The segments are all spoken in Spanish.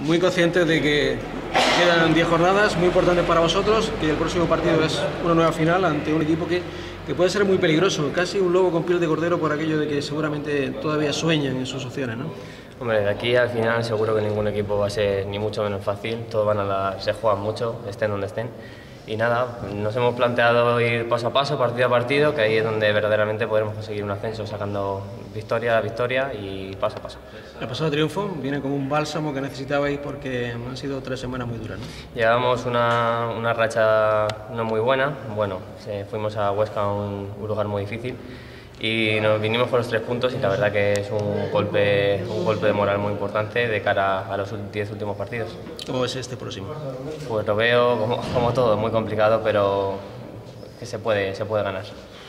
muy conscientes de que quedan 10 jornadas, muy importantes para vosotros, que el próximo partido es una nueva final ante un equipo que puede ser muy peligroso, casi un lobo con piel de cordero por aquello de que seguramente todavía sueñan en sus opciones, ¿no? Hombre, de aquí al final seguro que ningún equipo va a ser ni mucho menos fácil, todos se juegan mucho, estén donde estén. Y nada, nos hemos planteado ir paso a paso, partido a partido, que ahí es donde verdaderamente podremos conseguir un ascenso, sacando victoria a victoria y paso a paso. El pasado triunfo viene como un bálsamo que necesitabais porque han sido 3 semanas muy duras, ¿no? Llevamos una racha no muy buena, bueno, fuimos a Huesca, un lugar muy difícil, y nos vinimos con los 3 puntos y la verdad que es un golpe de moral muy importante de cara a los 10 últimos partidos. ¿Cómo es este próximo? Pues lo veo como todo, muy complicado, pero que se puede ganar.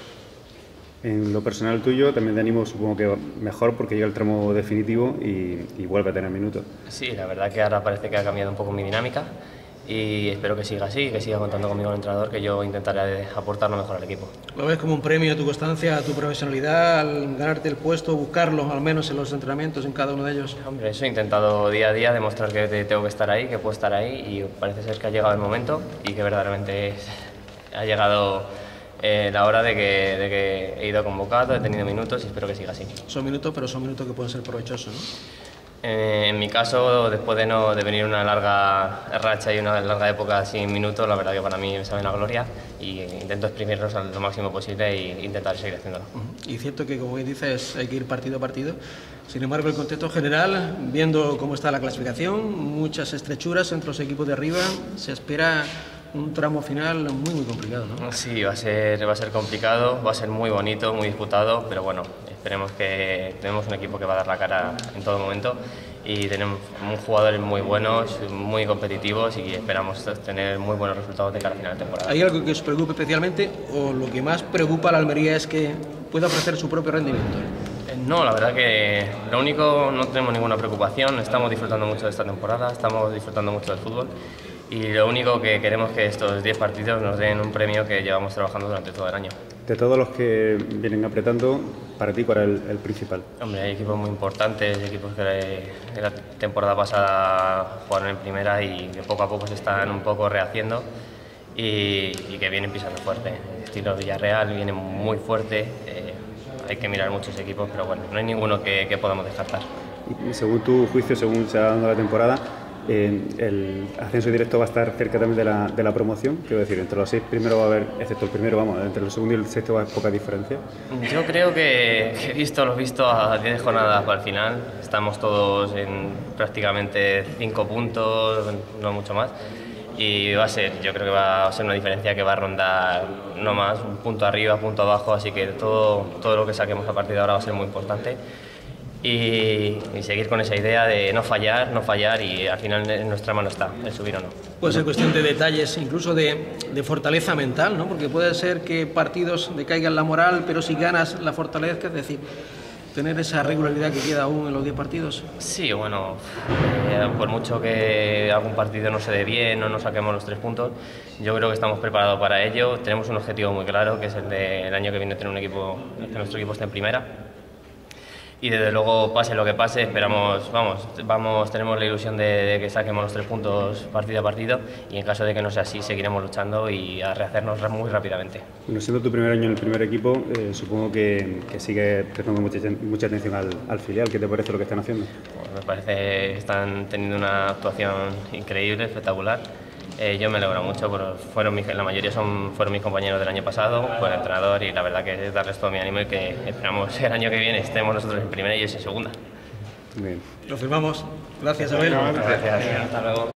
En lo personal tuyo, también de ánimo supongo que mejor porque llega el tramo definitivo y vuelve a tener minutos. Sí, la verdad que ahora parece que ha cambiado un poco mi dinámica y espero que siga así, que siga contando conmigo el entrenador, que yo intentaré aportar lo mejor al equipo. ¿Lo ves como un premio a tu constancia, a tu profesionalidad, al ganarte el puesto, buscarlo al menos en los entrenamientos, en cada uno de ellos? Hombre, eso he intentado día a día demostrar que tengo que estar ahí, que puedo estar ahí, y parece ser que ha llegado el momento y que verdaderamente ha llegado la hora de que he ido convocado, he tenido minutos y espero que siga así. Son minutos, pero son minutos que pueden ser provechosos, ¿no? En mi caso, después de venir una larga racha y una larga época sin minutos, la verdad que para mí me sabe una gloria y intento exprimirlos lo máximo posible e intentar seguir haciéndolo. Y cierto que, como bien dices, hay que ir partido a partido. Sin embargo, el contexto general, viendo cómo está la clasificación, muchas estrechuras entre los equipos de arriba, se espera un tramo final muy complicado, ¿no? Sí, va a ser complicado, va a ser muy bonito, muy disputado, pero bueno, esperemos que tenemos un equipo que va a dar la cara en todo momento y tenemos jugadores muy buenos, muy competitivos y esperamos tener muy buenos resultados de cara a final de temporada. ¿Hay algo que os preocupe especialmente o lo que más preocupa a la Almería es que pueda ofrecer su propio rendimiento? No, la verdad que lo único, no tenemos ninguna preocupación, estamos disfrutando mucho de esta temporada, estamos disfrutando mucho del fútbol y lo único que queremos es que estos 10 partidos nos den un premio que llevamos trabajando durante todo el año. De todos los que vienen apretando, para ti, ¿cuál es el principal? Hombre, hay equipos muy importantes, equipos que la temporada pasada jugaron en primera y que poco a poco se están un poco rehaciendo y que vienen pisando fuerte. El estilo Villarreal viene muy fuerte, hay que mirar muchos equipos, pero bueno, no hay ninguno que podamos descartar. Y según tu juicio, según se va dando la temporada, el ascenso directo va a estar cerca también de la promoción, quiero decir, entre los 6 primeros va a haber, excepto el primero, vamos, entre el segundo y el sexto va a haber poca diferencia. Yo creo que he visto a 10 jornadas para el final, estamos todos en prácticamente 5 puntos, no mucho más, y yo creo que va a ser una diferencia que va a rondar no más, un punto arriba, punto abajo, así que todo lo que saquemos a partir de ahora va a ser muy importante. Y seguir con esa idea de no fallar y al final en nuestra mano está el subir o no. Puede ser cuestión de detalles, incluso de fortaleza mental, ¿no? Porque puede ser que partidos decaigan la moral, pero si ganas la fortaleza, es decir, tener esa regularidad que queda aún en los 10 partidos. Sí, bueno, por mucho que algún partido no se dé bien o no saquemos los 3 puntos, yo creo que estamos preparados para ello. Tenemos un objetivo muy claro, que es el del año que viene tener que nuestro equipo esté en primera. Y desde luego, pase lo que pase, esperamos, tenemos la ilusión de que saquemos los 3 puntos partido a partido y en caso de que no sea así, seguiremos luchando y a rehacernos muy rápidamente. Bueno, siendo tu primer año en el primer equipo, supongo que sigue prestando mucha atención al filial. ¿Qué te parece lo que están haciendo? Pues me parece que están teniendo una actuación increíble, espectacular. Yo me alegro mucho, la mayoría fueron mis compañeros del año pasado, fue el entrenador y la verdad que es darles todo mi ánimo y que esperamos el año que viene estemos nosotros en primera y ellos en segunda. Bien. Lo firmamos. Gracias, Abel. Gracias. Hasta luego.